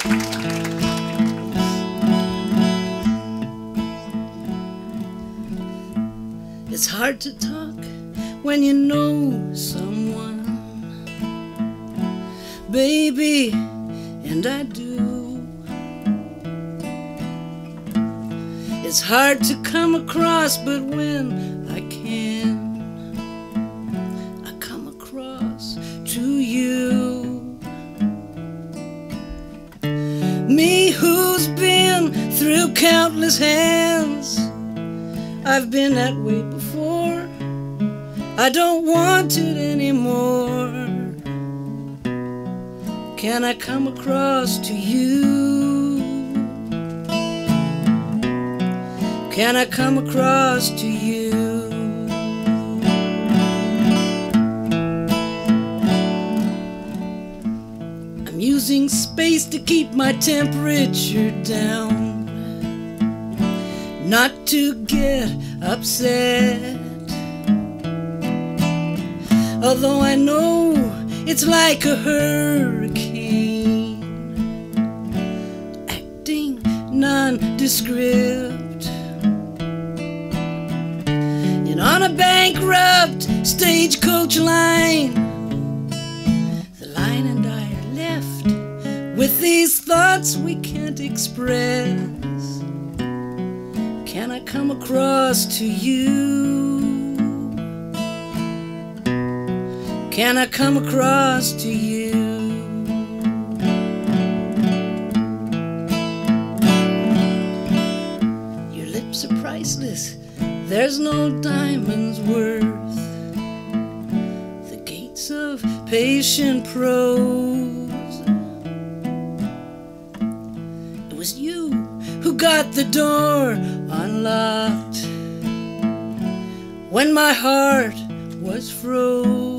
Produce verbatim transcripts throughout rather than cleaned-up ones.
It's hard to talk when you know someone, baby, and I do. It's hard to come across, but when I can, I come across to you. Me who's been through countless hands, I've been that way before. I don't want it anymore. Can I come across to you? Can I come across to you? I'm using space to keep my temperature down, not to get upset. Although I know it's like a hurricane, acting nondescript. And on a bankrupt stagecoach line, the line and I are left with these thoughts we can't express. Can I come across to you? Can I come across to you? Your lips are priceless, there's no diamonds worth the gates of patient prose. It was you who got the door unlocked when my heart was froze.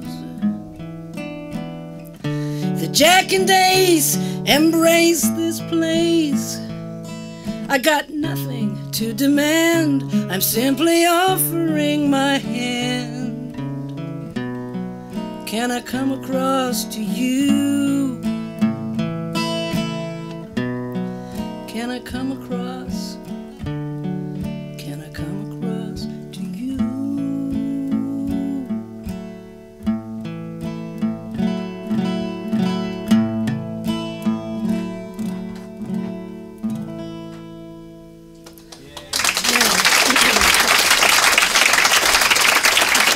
The Jack and Ace embrace this place. I got nothing to demand, I'm simply offering my hand. Can I come across to you? Can I come across